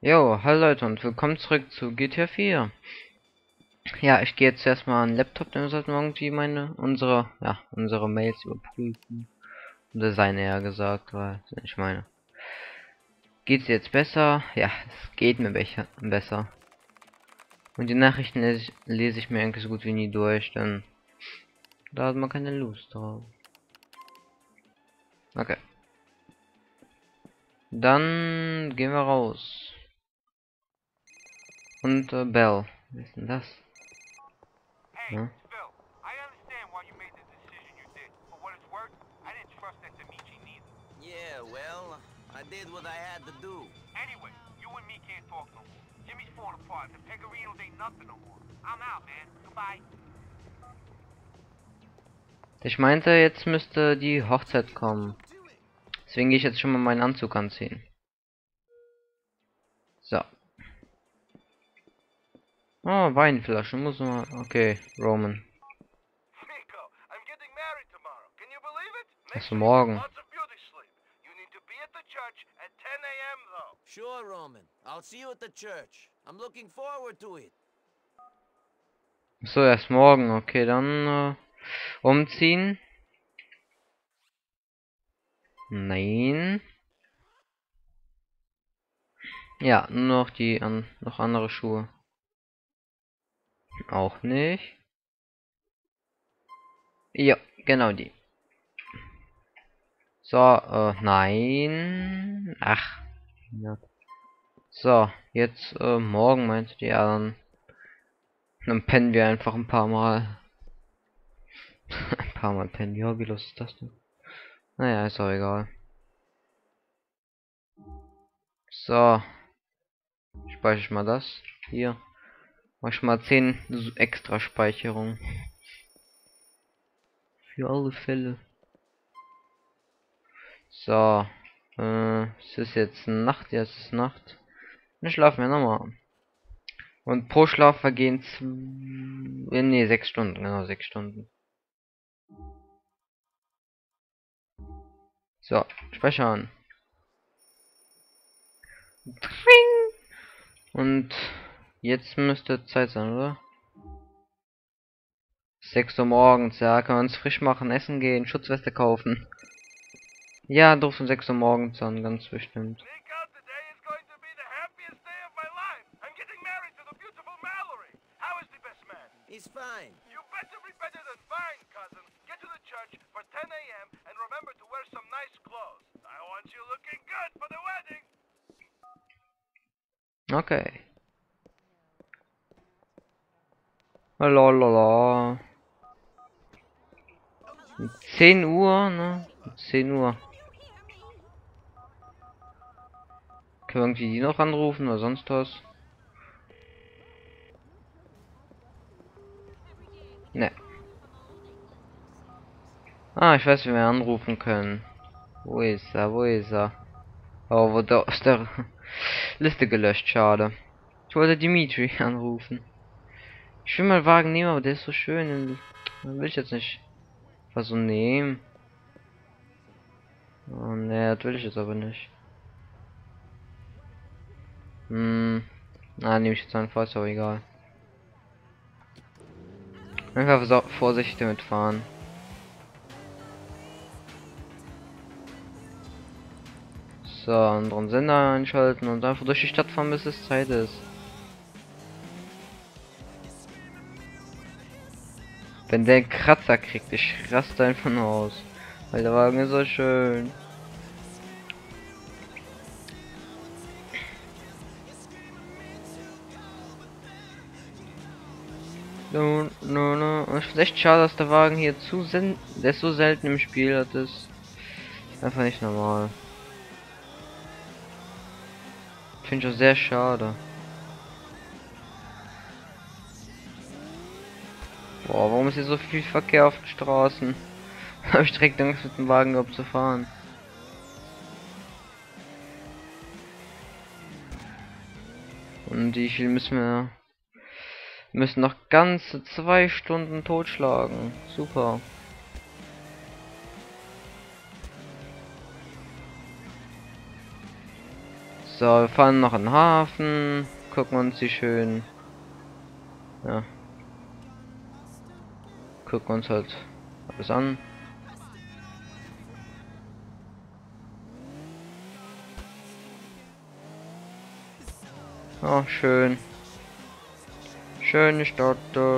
Jo, hallo Leute und willkommen zurück zu GTA 4. Ja, ich gehe jetzt erstmal an den Laptop, dann sollten wir irgendwie unsere Mails überprüfen. Oder seine eher gesagt, weil ich meine. Geht's jetzt besser? Ja, es geht mir besser. Und die Nachrichten lese ich mir eigentlich so gut wie nie durch, denn da hat man keine Lust drauf. Okay. Dann gehen wir raus. Und Bell. Was ist denn das? Hey, Ja? it's Phil. I understand why you made the decision you did. For what it's worth, I didn't trust that Amici neither. Yeah, well, I did what I had to do. Anyway, you and me can't talk no more. Jimmy's falling apart. The Pegarinos ain't nothing no more. I'm out, man. Goodbye. Ich meinte, jetzt müsste die Hochzeit kommen. Deswegen gehe ich jetzt schon mal meinen Anzug anziehen. So. Oh, Weinflasche, muss man. Okay, Roman. Nico, I'm getting married tomorrow. Can you believe it? Ach so, morgen. Lots of beauty sleep. You need to be at the church at 10 a.m. though. Sure, Roman. I'll see you at the church. I'm looking forward to it. So, erst morgen. Okay, dann umziehen. Nein. Ja, nur noch noch andere Schuhe. Auch nicht. Ja, genau die. So, nein. Ach. Ja. So, jetzt morgen meinte die ja, dann pennen wir einfach ein paar Mal. Ein paar Mal pennen. Ja, wie los ist das denn? Naja, ist auch egal. So, speichere ich mal das. Hier. Mach ich mal 10 extra Speicherung. Für alle Fälle. So. Es ist jetzt Nacht, ja, es ist Nacht. Dann schlafen wir nochmal. Und pro Schlaf vergehen 6 Stunden, genau 6 Stunden. So, speichern. Tring! Und jetzt müsste Zeit sein, oder? 6 Uhr morgens, ja, können wir uns frisch machen, essen gehen, Schutzweste kaufen. Ja, doof um 6 Uhr morgens an, ganz bestimmt. Nico, today is going to be the happiest day of my life. I'm getting married to the beautiful Mallory. How is the best man? He's fine. You better be better than fine, cousin. Get to the church for 10 a.m. and remember to wear some nice clothes. I want you looking good for the wedding. Okay. Lalala. 10 Uhr, ne? 10 Uhr. Können wir irgendwie die noch anrufen oder sonst was? Ne. Ah, ich weiß, wie wir anrufen können. Wo ist er? Wo ist er? Oh, wurde aus der Liste gelöscht, schade. Ich wollte Dimitri anrufen. Ich will mal Wagen nehmen, aber der ist so schön. Den will ich jetzt nicht was so nehmen. Oh ne, das will ich jetzt aber nicht. Nehme ich jetzt einfach, ist aber egal. Einfach so vorsichtig damit fahren. So, anderen Sender einschalten und einfach durch die Stadt fahren, bis es Zeit ist. Wenn der einen Kratzer kriegt, ich raste einfach nur aus. Weil der Wagen ist so schön. No, no, no. Ich finde echt schade, dass der Wagen hier der ist so selten im Spiel, das ist einfach nicht normal. Finde ich auch sehr schade. Boah, warum ist hier so viel Verkehr auf den Straßen? Habe ich direkt Angst, mit dem Wagen überhaupt zu fahren. Und wie viel müssen wir? Müssen noch ganze 2 Stunden totschlagen. Super. So, wir fahren noch in den Hafen, gucken uns die schön. Ja. Gucken uns halt alles an. Oh, schön. Schöne Stadt.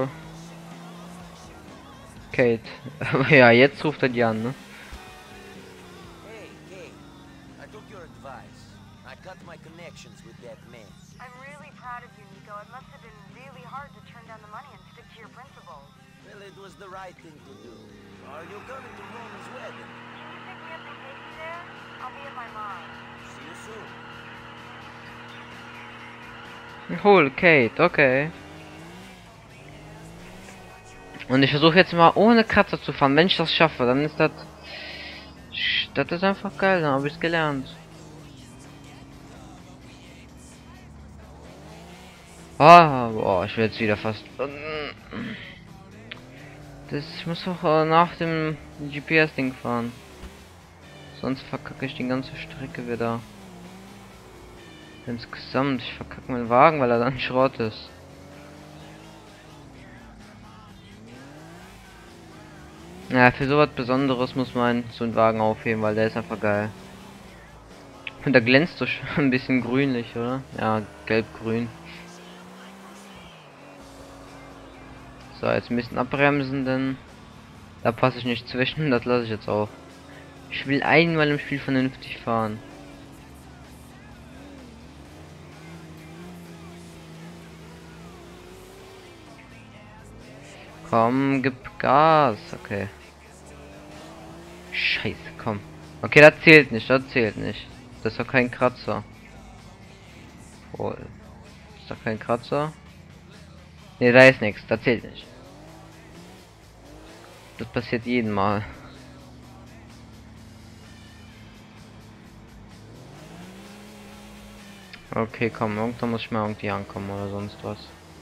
Kate. Ja, jetzt ruft er die an, ne? Hey, Kate. I took your advice. I cut my connections with that man. I'm really proud of you, Nico. It must have been really hard to turn down the money and stick to your principles. Well, it was the right thing to do. Are you coming to Roman's wedding? Can you pick me up and take me there? I'll be at my mom's. See you soon. Cool, Kate, okay. Und ich versuche jetzt mal ohne Kratzer zu fahren. Wenn ich das schaffe, dann ist das... Das ist einfach geil, dann habe ich es gelernt. Ah, boah, ich will jetzt wieder fast... Ich muss doch nach dem GPS-Ding fahren. Sonst verkacke ich die ganze Strecke wieder. Insgesamt, ich verkacke meinen Wagen, weil er dann Schrott ist. Ja, für sowas Besonderes muss man so einen Wagen aufheben, weil der ist einfach geil. Und der glänzt so ein bisschen grünlich, oder? Ja, gelb-grün. So, jetzt ein bisschen abbremsen, denn da passe ich nicht zwischen, das lasse ich jetzt auch. Ich will einmal im Spiel vernünftig fahren. Komm, gib Gas. Okay. Scheiße, komm. Okay, das zählt nicht, das zählt nicht. Das ist doch kein Kratzer. Oh, ist doch kein Kratzer. Ne, da ist nichts, das zählt nicht. Das passiert jeden Mal. Okay, komm, irgendwann muss ich mal irgendwie ankommen oder sonst was.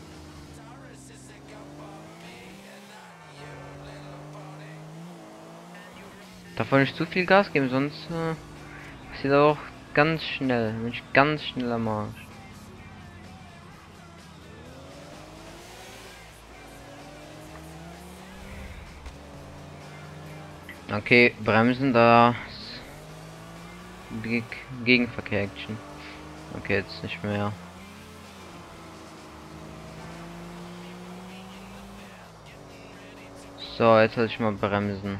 Darf nicht zu viel Gas geben, sonst passiert auch ganz schnell. Bin ich ganz schnell am Arsch. Okay, bremsen da. Gegenverkehr Action. Okay, jetzt nicht mehr. So, jetzt soll ich mal bremsen.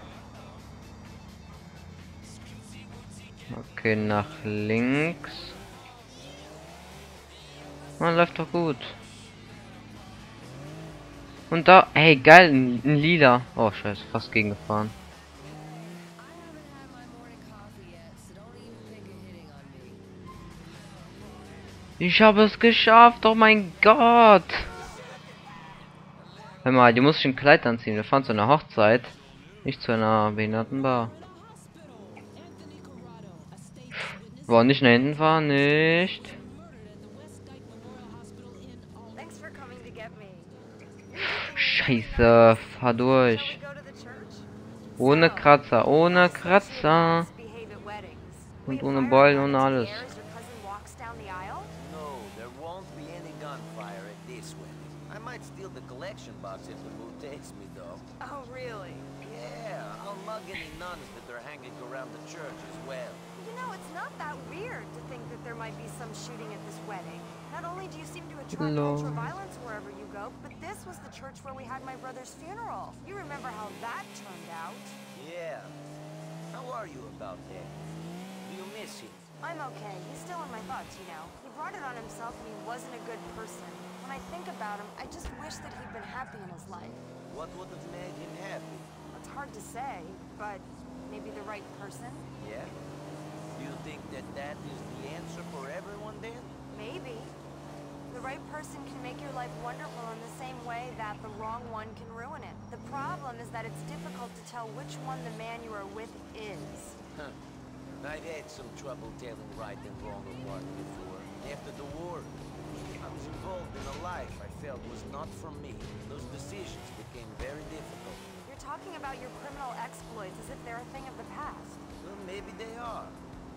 Okay, nach links. Man läuft doch gut. Und da, hey, geil, ein Lila. Oh, scheiße, fast gegengefahren. Ich habe es geschafft, oh mein Gott. Hör mal, die muss ich ein Kleid anziehen. Wir fahren zu einer Hochzeit, nicht zu einer Behindertenbar. Boah, nicht nach hinten fahren, nicht. Scheiße, fahr durch. Ohne Kratzer, ohne Kratzer. Und ohne Beulen, ohne alles. No, there won't be any gunfire at this wedding. I might steal the collection box if the mood takes me, though. Oh, really? Yeah, I'll mug any nuns that are hanging around the church as well. You know, it's not that weird to think that there might be some shooting at this wedding. Not only do you seem to attract ultra violence wherever you go, but this was the church where we had my brother's funeral. You remember how that turned out? Yeah. How are you about that? Do you miss him? I'm okay. He's still in my thoughts, you know. He brought it on himself and he wasn't a good person. When I think about him, I just wish that he'd been happy in his life. What would have made him happy? It's hard to say, but maybe the right person? Yeah? Do you think that that is the answer for everyone then? Maybe. The right person can make your life wonderful in the same way that the wrong one can ruin it. The problem is that it's difficult to tell which one the man you are with is. Huh. I've had some trouble telling right and wrong apart before. After the war, I was involved in a life I felt was not for me. Those decisions became very difficult. You're talking about your criminal exploits as if they're a thing of the past. Well, maybe they are.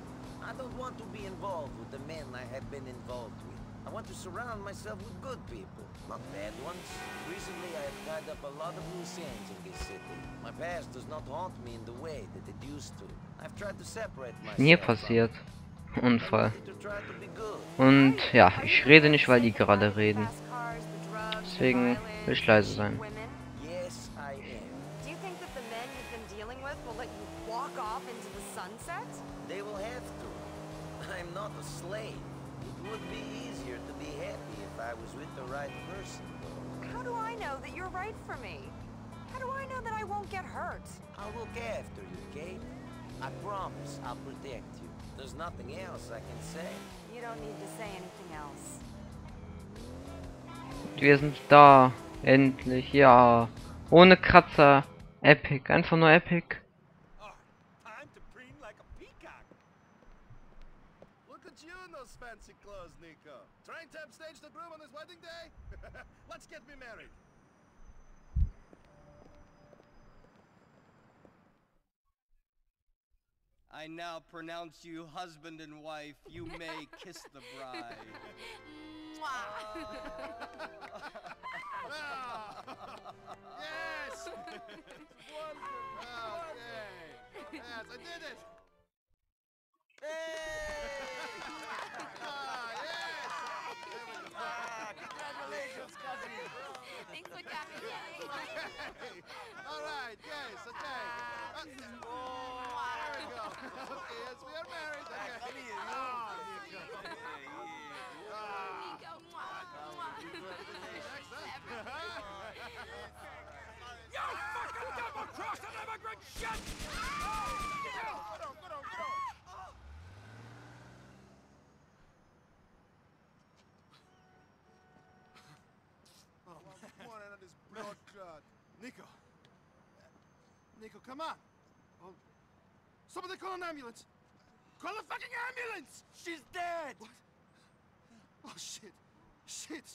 I don't want to be involved with the men I have been involved with. I want to surround myself with good people, not bad ones. Recently, I have tied up a lot of loose ends in this city. My past does not haunt me in the way that it used to. I've tried to separate Mir myself from passiert. it. Unfall. To try to be good. Und ja, ich rede nicht, weil die gerade reden. Deswegen will ich leise sein. Yes, I am. Do you think that the men you've been dealing with will let you walk off into the sunset? They will have to. I'm not a slave. It would be easier to be happy if I was with the right person, though. How do I know that you're right for me? How do I know that I won't get hurt? I'll look after you, Kate. I promise I'll protect you. There's nothing else I can say. You don't need to say anything else. Wir sind da. Endlich, ja. Ohne Kratzer. Epic. Einfach nur epic. Time to preen like a peacock. Look at you in those fancy clothes, Nico. Trying to upstage the groom on his wedding day? Let's get me married. I now pronounce you husband and wife. You may kiss the bride. Yes! Wonderful! Okay. Yes, I did it! Congratulations, cousin! Thanks for coming. All right, yes, okay. There we go. Okay, yes, we are married. Okay. Come here, you. Oh, Nico. You fucking double-crossing immigrant shit! Get on. Oh, come on, this blood clot. Nico. Nico, come on. Oh, somebody call an ambulance. Call a fucking ambulance! She's dead. What? Oh, shit. Shit.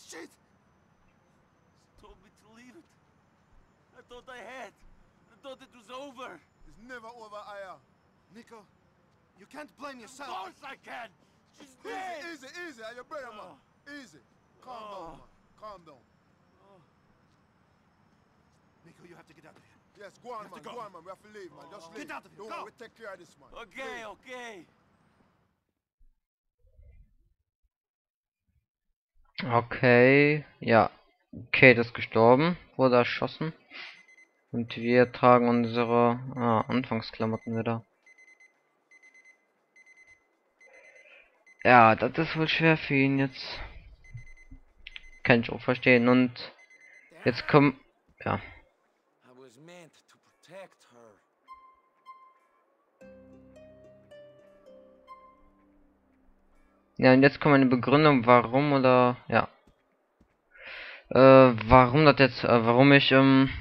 Told me to leave it. I thought I had. I thought it was over. It's never over, Aya. Nico, you can't blame yourself. Of course I can. She's dead. Easy. Are you better, man? Easy. Calm down, man. Calm down. Nico, you have to get out of here. Yes, go on, man. Go on, man. We have to leave, man. Just leave. Get out of here. Don't Go. worry, we take care of this, man. Okay, Leave. okay. Okay. Ja. Kate ist gestorben. Wurde erschossen. Und wir tragen unsere Anfangsklamotten wieder. Ja, das ist wohl schwer für ihn jetzt. Kann ich auch verstehen. Und jetzt kommen... Ja. I was meant to protect her. Ja, und jetzt kommt eine Begründung, warum oder... Ja. Warum das jetzt... warum ich...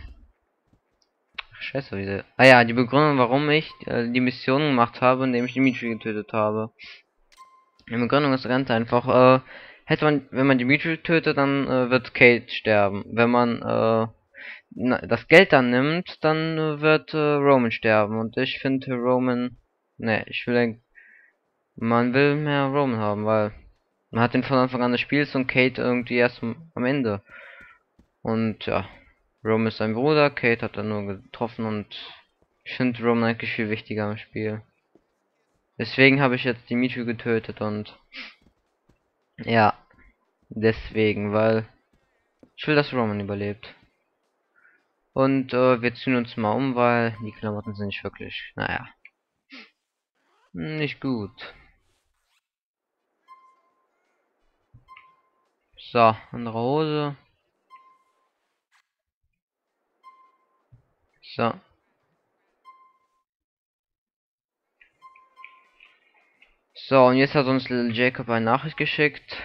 Scheiße, wieder. Ah ja, die Begründung, warum ich die Mission gemacht habe, indem ich Dimitri getötet habe. Die Begründung ist ganz einfach. Wenn man Dimitri tötet, dann wird Kate sterben. Wenn man das Geld dann nimmt, dann wird Roman sterben. Und ich finde Roman... Ne, man will mehr Roman haben, weil man hat den von Anfang an des Spiels und Kate irgendwie erst am Ende. Und ja, Roman ist sein Bruder, Kate hat er nur getroffen und ich finde Roman eigentlich viel wichtiger im Spiel. Deswegen habe ich jetzt Dimitri getötet und ja, deswegen, weil ich will, dass Roman überlebt. Und wir ziehen uns mal um, weil die Klamotten sind nicht wirklich, naja, nicht gut. So, andere Hose. So. So, und jetzt hat uns Little Jacob eine Nachricht geschickt.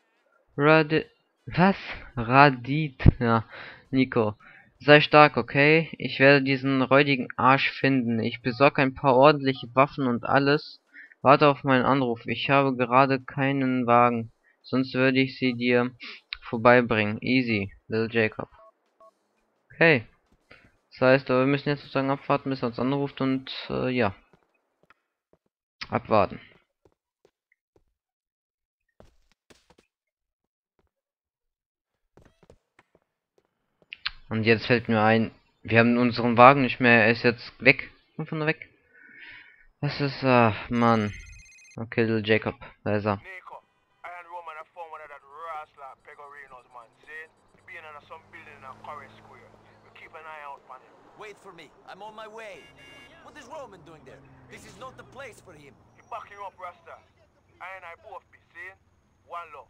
Was? Radit. Ja, Nico. Sei stark, okay? Ich werde diesen räudigen Arsch finden. Ich besorge ein paar ordentliche Waffen und alles. Warte auf meinen Anruf. Ich habe gerade keinen Wagen. Sonst würde ich sie dir vorbeibringen. Easy, Little Jacob. Okay. Das heißt, wir müssen jetzt sozusagen abwarten, bis er uns anruft und ja. Abwarten. Und jetzt fällt mir ein, wir haben unseren Wagen nicht mehr, er ist jetzt weg. Von weg. Was ist, Mann. Okay, little Jacob, da ist er. Nico, I and Roman have found one of that rascal Pegorinos, man. See? He being in some building in Corey Square. We keep an eye out on him. Wait for me. I'm on my way. What is Roman doing there? This is not the place for him. He backing up, Rasta. I and I both be seeing one love.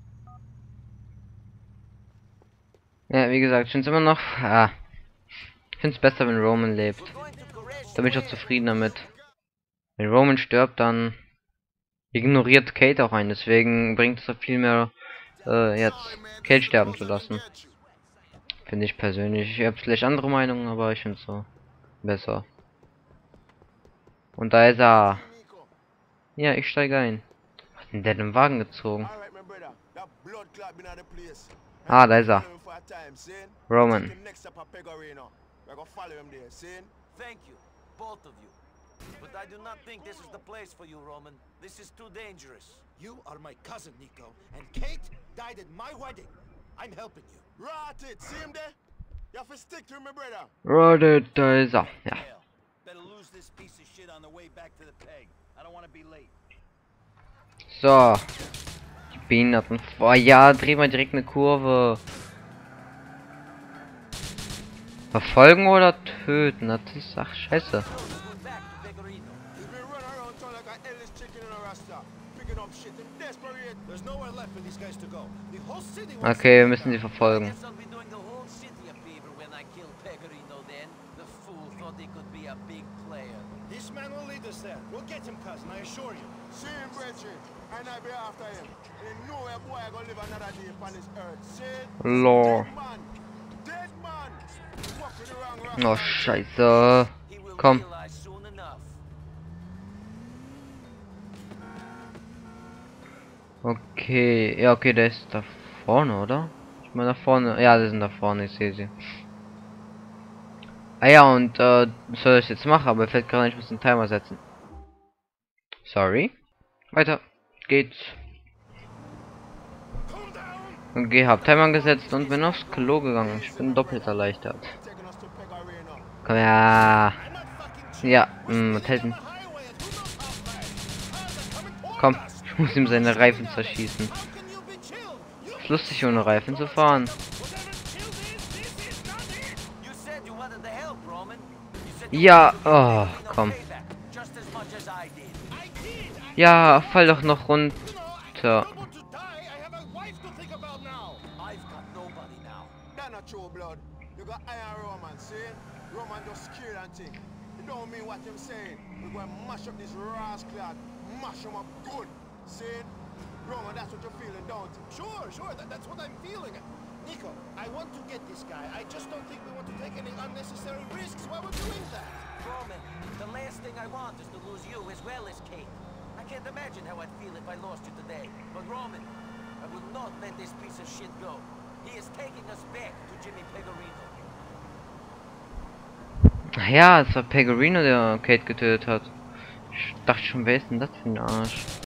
Ja, wie gesagt, ich finde es immer noch, ich finde es besser, wenn Roman lebt. We're going to Koresh Da bin ich auch Square. zufrieden damit. Wenn Roman stirbt, dann ignoriert Kate auch einen, deswegen bringt es auch viel mehr, jetzt Kate sterben zu lassen. Finde ich persönlich. Ich habe vielleicht andere Meinungen, aber ich finde es so besser. Und da ist er. Nico. Ja, ich steige ein. Was hat denn der den Wagen gezogen? Alright, my brother. That blood clot been at the place. Ah, da ist er. For a time, see? Roman. Take him next up at Pegorino. We're gonna follow him there, see? Thank you, both of you. But I do not think this is the place for you, Roman. This is too dangerous. You are my cousin, Nico, and Kate died at my wedding. I'm helping you. Rot it, see him there? You have to stick to him, my brother. Rodet, da ist er. Ja. Hell, better lose this piece of shit on the way back to the peg. I don't want to be late. So. Die Behinderten. Oh ja, dreh mal direkt eine Kurve. Verfolgen oder töten? Das ist, ach, scheiße. Go back to Pegorino. He's been running around town like a headless chicken in a rasta. Picking up shit and desperate. There's nowhere left for these guys to go. The whole city wants Okay, wir müssen sie verfolgen. Guess I'll be doing the whole city a favor when I kill Pegorino then. The fool thought he could be a big player. This man will lead us there. We'll get him, cousin, I assure you. See him, brethren. And I be after him. And know a boy gonna live another day upon this earth. See? Lord. Dead man. Dead man. Fuck with the wrong rasta. Oh, scheiße. He will Komm. realize soon enough. Okay, ja, okay, der ist da vorne, oder? Ich meine, da vorne. Ja, die sind da vorne, ich sehe sie. Ah ja, und, soll ich jetzt machen, aber fällt gerade nicht, ich muss den Timer setzen. Sorry. Weiter geht's. Okay, hab Timer gesetzt und bin aufs Klo gegangen. Ich bin doppelt erleichtert. Taking us to Pegorino. Komm ja. Ja, was hält denn? Komm, ich muss ihm seine Reifen zerschießen. Ist lustig, ohne Reifen zu fahren. You said you wanted the help, Roman. You said Ja, you wanted oh, Pegorino komm. payback, just as much as I did. Ja, fall doch noch runter. don't want to die. I have a wife to think about now. I've got nobody now. That's not true, blood. You got Iron Roman, see? Roman just scared and think. It don't mean what him saying. We're going to mash up this rascal. Mash him up good. See? Roman, that's what you're feeling, don't you? Sure, that's what I'm feeling. Nico, I want to get this guy. I just don't think we want to take any unnecessary risks while we're doing that. Roman, the last thing I want is to lose you as well as Kate. I can't imagine how I'd feel if I lost you today. But Roman, I will not let this piece of shit go. He is taking us back to Jimmy Pegorino. Ja, es war Pegorino, der Kate getötet hat. Ich dachte schon, wer ist denn das für ein Arsch?